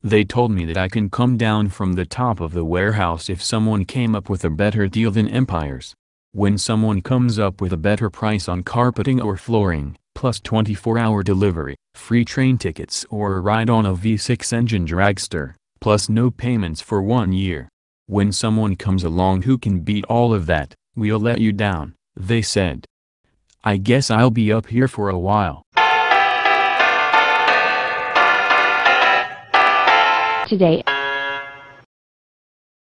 They told me that I can come down from the top of the warehouse if someone came up with a better deal than Empire's. When someone comes up with a better price on carpeting or flooring, plus 24-hour delivery, free train tickets or a ride on a V6 engine dragster, plus no payments for 1 year. When someone comes along who can beat all of that, we'll let you down, they said. I guess I'll be up here for a while. Today